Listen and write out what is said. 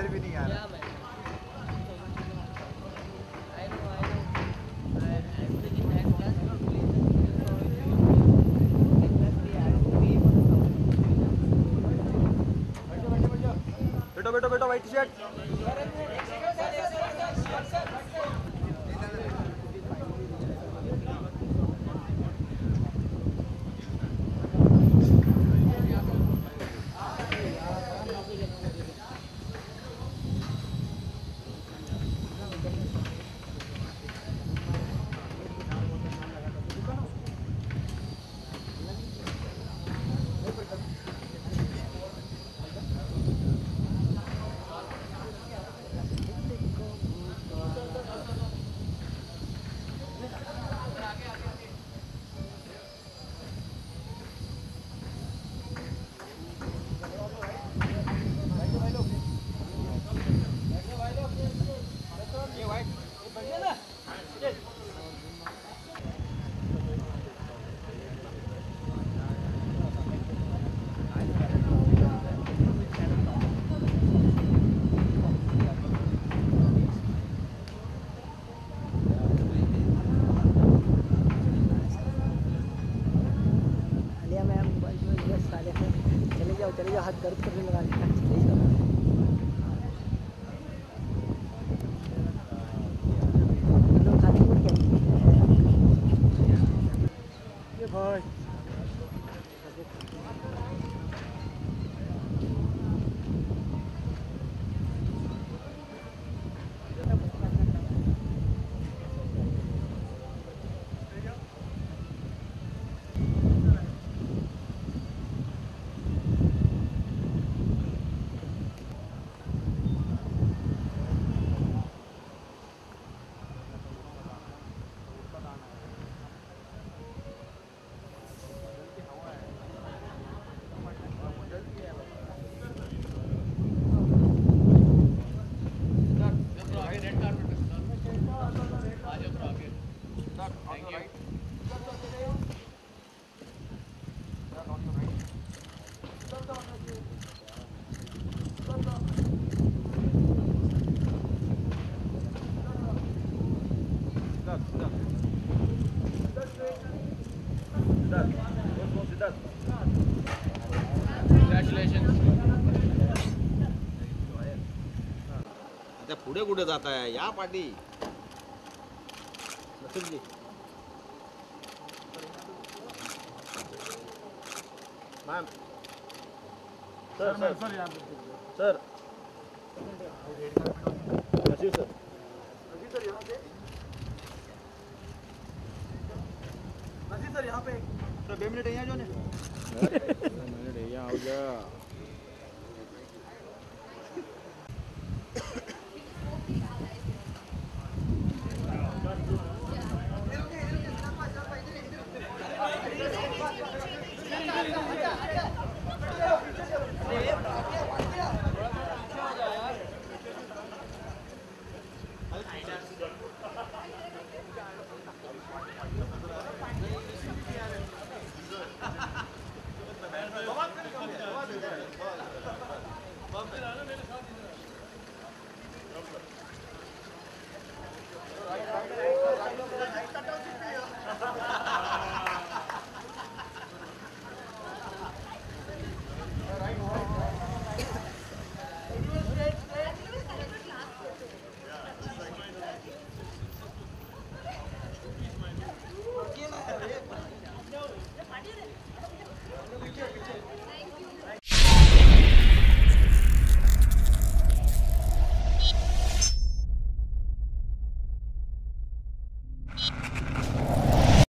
नजर भी नहीं आ रहा। बैठो बैठो बैठो वाइट टी-शर्ट। चले जाओ, हाथ दर्द करने लगा। भाई आता पुढे कुठे जात आहे या पाठी मैम सर सर सर यहाँ पे sir Naseer sir Naseer sir यहाँ पे नसीर सर यहाँ पे 2 मिनट यहाँ जो ने मिनट यहाँ हो गया।